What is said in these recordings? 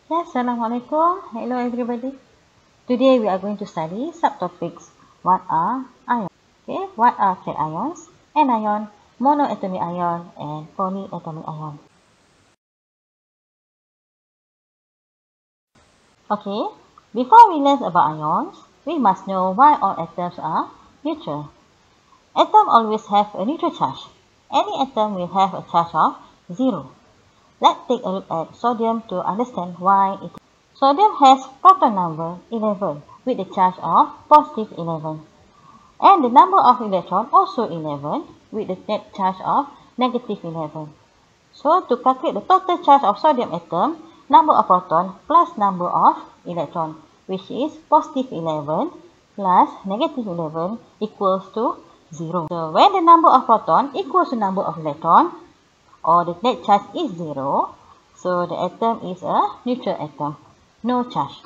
Yes, Assalamualaikum. Hello everybody. Today we are going to study subtopics. What are ions? Okay, what are cations, anion, monoatomic ion, and polyatomic ion? Okay, before we learn about ions, we must know why all atoms are neutral. Atoms always have a neutral charge. Any atom will have a charge of 0. Let's take a look at sodium to understand why it is. Sodium has proton number 11 with a charge of positive 11. And the number of electrons also 11 with the net charge of negative 11. So to calculate the total charge of sodium atom, number of proton plus number of electron, which is positive 11 plus negative 11 equals to 0. So when the number of proton equals to number of electron, or the net charge is 0, so the atom is a neutral atom, no charge.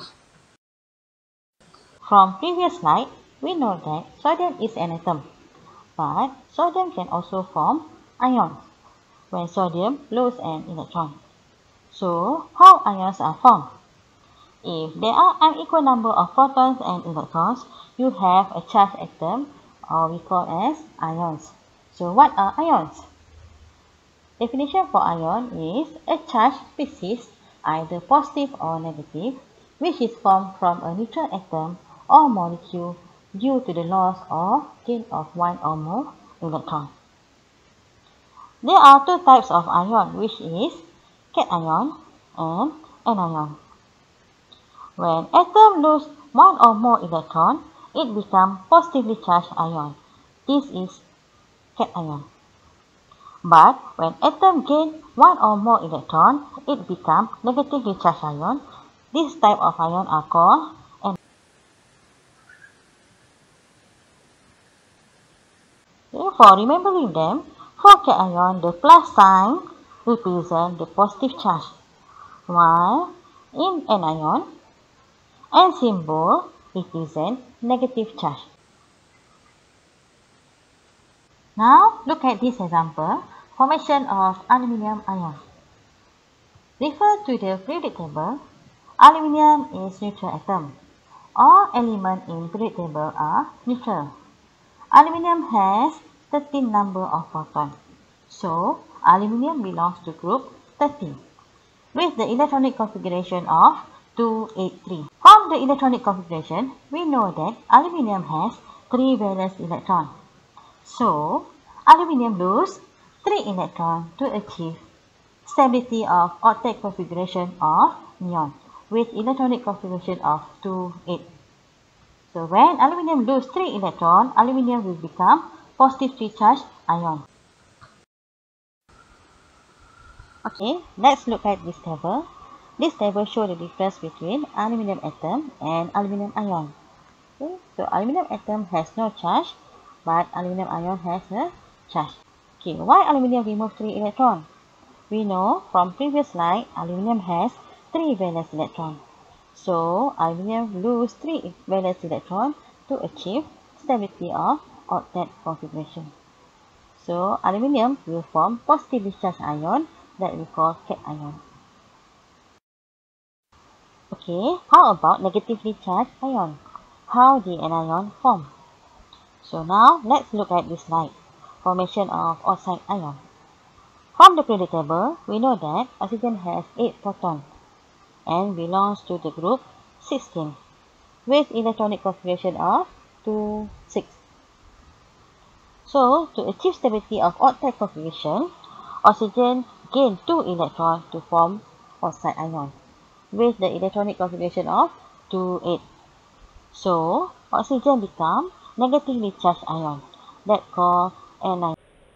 From previous slide, we know that sodium is an atom, but sodium can also form ions when sodium loses an electron. So, how ions are formed? If there are unequal number of protons and electrons, you have a charged atom, or we call as ions. So, what are ions? Definition for ion is a charged species, either positive or negative, which is formed from a neutral atom or molecule due to the loss or gain of one or more electron. There are two types of ion, which is cation and anion. When atom lose one or more electron, it becomes positively charged ion. This is cation. But when atom gain one or more electron, it becomes negatively charged ion. This type of ion are called anion. For remembering them, for cation, the plus sign represents the positive charge, while in anion, N symbol represents negative charge. Now look at this example, formation of aluminium ion. Refer to the periodic table. Aluminium is neutral atom. All elements in periodic table are neutral. Aluminium has 13 number of protons. So, aluminium belongs to group 13 with the electronic configuration of 283. From the electronic configuration, we know that aluminium has 3 valence electrons. So, aluminium loses 3 electrons to achieve stability of octet configuration of neon with electronic configuration of 2,8. So when aluminium loses 3 electrons, aluminium will become positively charged ion. Okay, let's look at this table. This table shows the difference between aluminium atom and aluminium ion. Okay, so aluminium atom has no charge, but aluminium ion has a charge. Okay, why aluminium remove 3 electrons? We know from previous slide, aluminium has 3 valence electrons. So, aluminium loses 3 valence electrons to achieve stability of octet configuration. So, aluminium will form positively charged ion that we call cation. Okay, how about negatively charged ion? How the anion form? So now, let's look at this slide. Formation of oxide ion. From the periodic table, we know that oxygen has 8 protons and belongs to the group 16 with electronic configuration of 2, 6. So, to achieve stability of octet configuration, oxygen gain 2 electrons to form oxide ion with the electronic configuration of 2, 8. So, oxygen becomes negatively charged ion that called anion.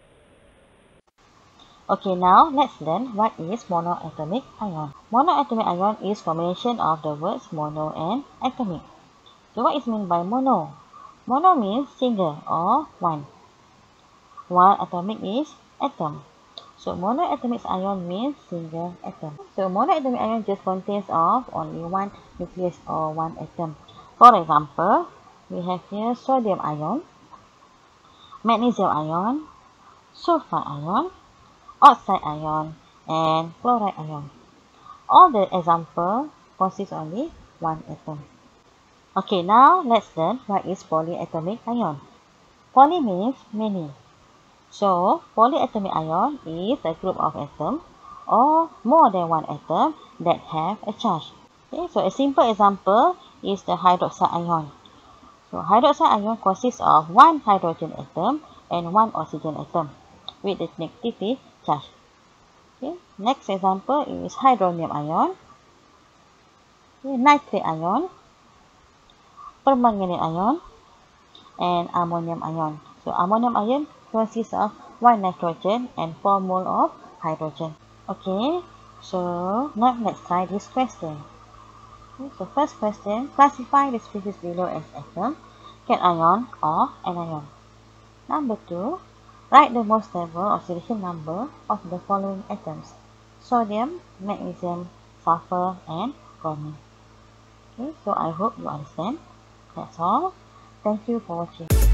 Okay, now let's learn what is monoatomic ion. Monoatomic ion is formation of the words mono and atomic. So what is meant by mono? Mono means single or one, while atomic is atom. So monoatomic ion means single atom. So monoatomic ion just contains of only one nucleus or one atom. For example, we have here sodium ion, magnesium ion, sulfur ion, oxide ion, and chloride ion. All the examples consists only one atom. Okay, now let's learn what is polyatomic ion. Poly means many. So, polyatomic ion is a group of atoms or more than one atom that have a charge. Okay, so a simple example is the hydroxide ion. So, hydroxide ion consists of one hydrogen atom and one oxygen atom with the negative charge. Okay, next example is hydronium ion, okay, nitrate ion, permanganate ion, and ammonium ion. So, ammonium ion consists of one nitrogen and 4 mole of hydrogen. Okay, so now let's try this question. Okay, so first question, classify the species below as atom, cation or anion. Number 2, write the most stable oxidation number of the following atoms: sodium, magnesium, sulfur, and bromine. Okay, so I hope you understand. That's all. Thank you for watching.